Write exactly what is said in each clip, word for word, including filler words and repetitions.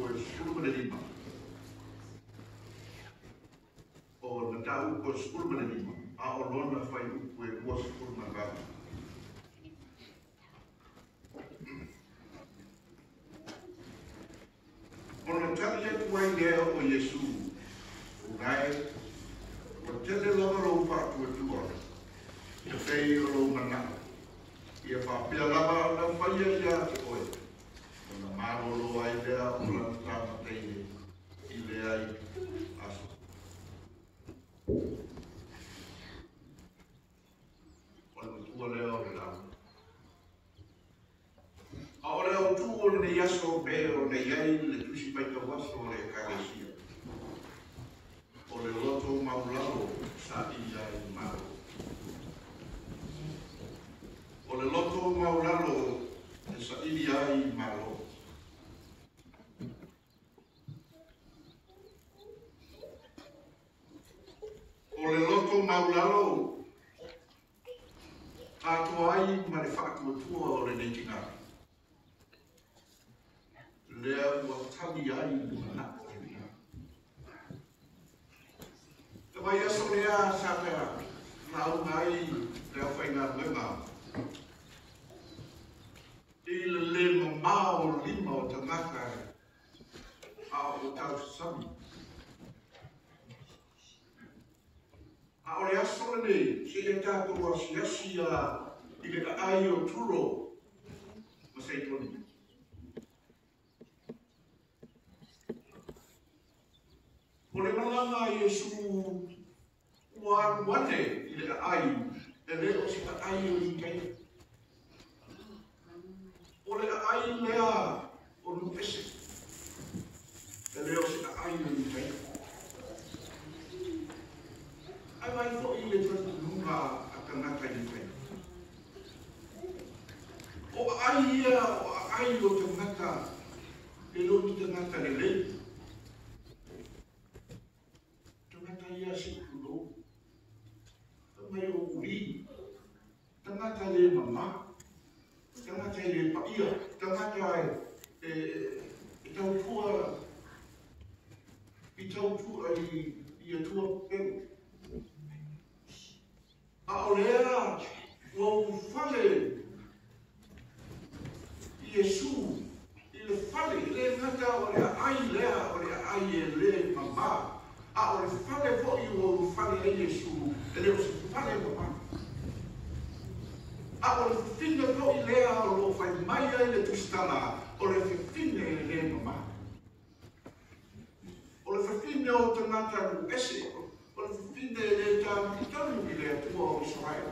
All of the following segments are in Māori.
o e sepuluh mana lima. O na tau o sepuluh mana lima. A o lona whai upu e ua sepuluh mana gama. O na tali atu ai lea o Yesu. O ngai, o tele lava rau whātu e tua. Te whei o rau mana. Ia whapea lava na whaia ia te oe. O na maroro ai lea o la tama teine. I lea i aso. O na tua lea o le lau. A o lea o tu o le iaso me o le iai le tusi paita waso o le kagasia. O le loto maularo sa i iai maro. O le loto maularo e sa i iai maro. O le loto maularo ato ai ma le whakatua o le neitinga. Lea ua tabi ai i mana. Te mai aso lea sa pea rau ngai lea whainga lenga. I le le mamā o lima o tangaka a o tau sami. A o le aso ne, se e tātou a siasi a i le ai o turo ma sei toni. O le malanga i Yesu ua wane i le ai, e le o si ai o i kei. O le ai lea o lupese, e le o si ai o i kei. Ai mai fo i le tatu lunga a tangata i kei. O ai ia o ai o tangata, e lo ni tangata le le. Ia si kulo, mai o uri, tangata le mama, tangata le paia, tangata e e tau tua, i tau tua i i a tua penu. A o lea, ua ufale, i Yesu, i le fale, i le ngata o lea ai lea, o lea ai e le mama. A o le fale fo i o fale e Yesu, e leo se fale mama. A o le fine fo i lea o lo fai mai e le tustana, o le fine e le mama. O le fine o tangata lu ese, o le fine e le ta kitanu i le atua o Israel.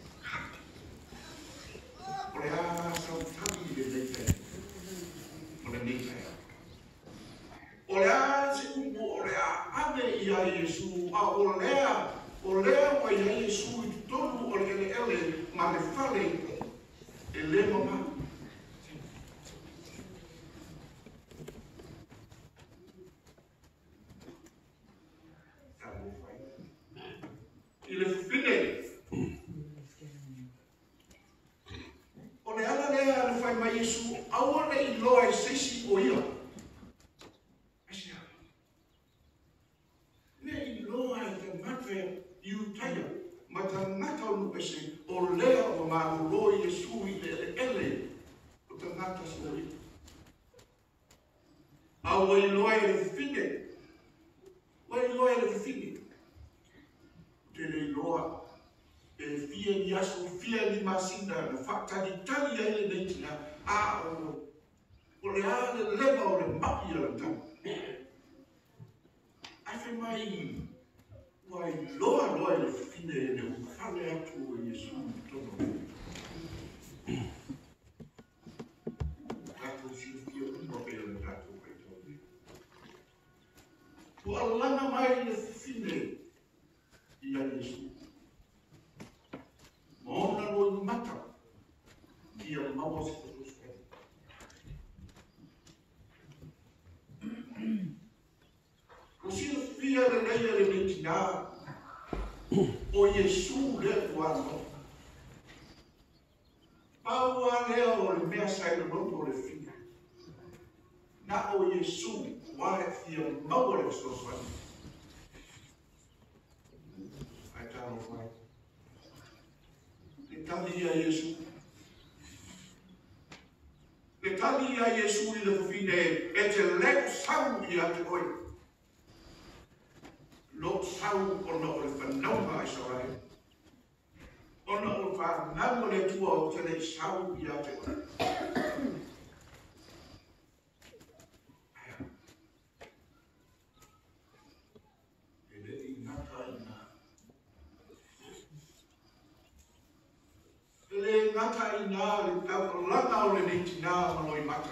O le a sau tami i le leite, o le leite. O lea se umu o lea ame i a Yesu, a o lea, o lea wa i a Yesu i tonu o le ele ele, ma le fale e le mama. I le fine. O le ala lea le fai ma Yesu, aua le i loa e seisi o ia. Iutaia, ma tangata o nupese, o lea o mauro i Yesu i le ele, o tangata sori. A o i loa e le fine, o i loa e le fine. Te le loa, e fia ni aso, fia ni masinda, na fakta ni tali a ele neitina, a o, o le a le leva o le mapi a le tau. Afe mai, Wai loa loa le fine le ufale atu o Yesu tono. Tato si fio uma pela tato kai tono. O alanga mai le fine i a Yesu. Mona no mata ki a mawa se tosko. O si fia le leia le mentina o Yesu le wano. Paua lea o le mea sai le roto o le fina. na o Yesu wale fia maua so so ai talo fai le tali ya Yesu le tali ya Yesu i le fine e te leo sau ia te oi lo sau o no le whanau ai sarai ona o whanau le tua o te le sau ia te oi le ngata i nā, le tau langa o le neiti nā maloi mata.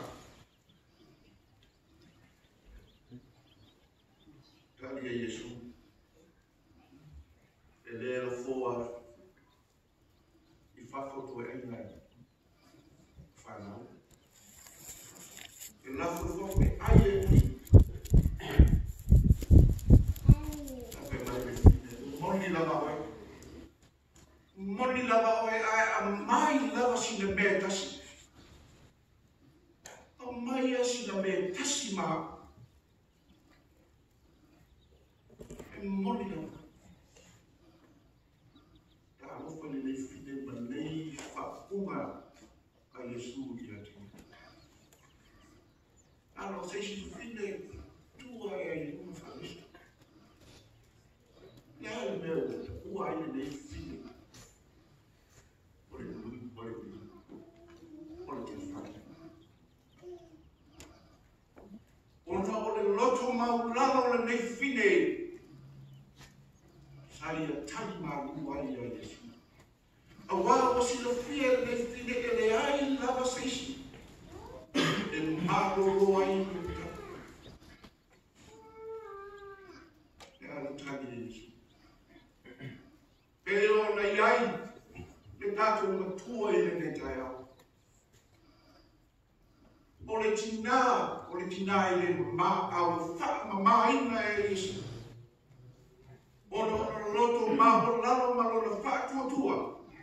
Tali e Yesu. E le lo foa i whafoto e inai. Whanau. E lafo foa me ai e ui. Tape mai me fine. Moni lava wai. Moni lava oe ai a mai lava sina mea tasi. A mai a sina mea tasi maha. E moni lava. Ta alofa le nei fine ma nei whapunga a Yesu i ati. Ano se si fine tua e ai uma whanista. Ia le mea ua ai nei fine. Ona o le loto maulala o le nei fine sai a tali maulu ai a Yesu. A wā o sila fia le nei fine e le ai lava seisi e maroro ai luka. E ala tali e Yesu. E ona iai le tātou matua i le nei tai au. O le tina, o le tina i le ma au wha ma maina e Yesu. O le loto ma o lalo ma lo le wha tua tua.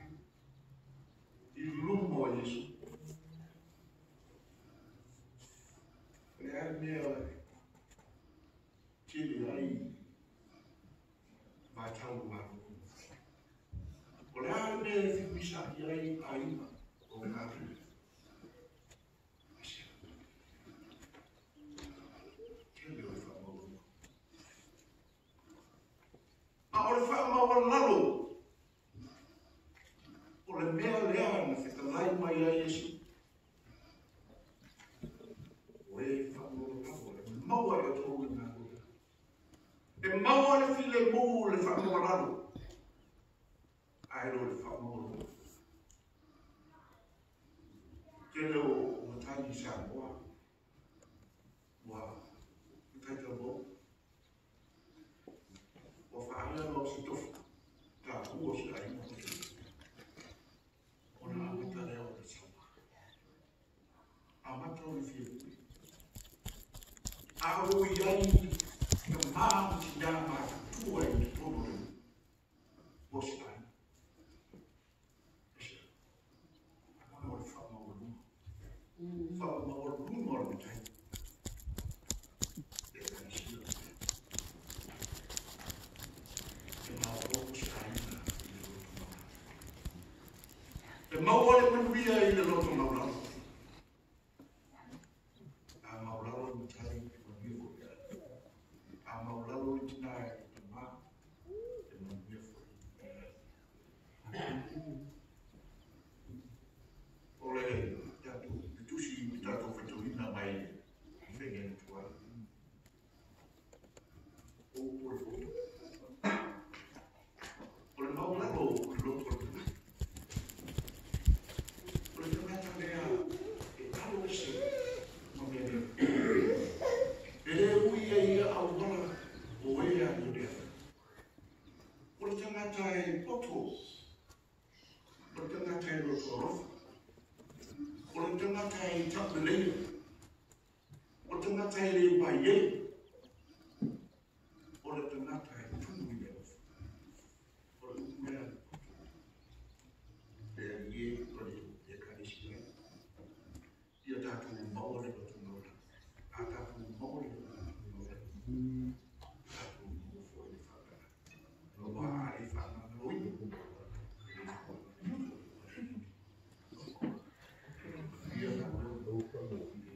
I lumo a Yesu. Le ai mea tili ai ma tau maru. O le ai mea e whimisa i ai aima o ngāri. A o le whaamaua lalo, o le mea lea na whekalai mai a Yesu. O e whaamaua lalo, e maua e tōu e ngā kura. E maua le file mū le whaamaua lalo. Ai ro le whaamaua lalo. Ke leo o matani sa moa. Moa, i taita moa. O whaia lo se tofu, tā ua se ai mo te. O nā amata leo te sawa. Amata o le fia. A o iai, ka maa ti nā maa tua i te tono le. O se ai. Ese. Ana o le wha maua luma. Wha maua luma o le tai. E maua le manuia i le loto maulalo. A maulalo i matai i manuia fwoi. A maulalo i tina i te maa i manuia fwoi. O le tatu, i tusi i tatu whetulina mai i whengen tua. O o le foto. O le maulalo o le loto le ka loki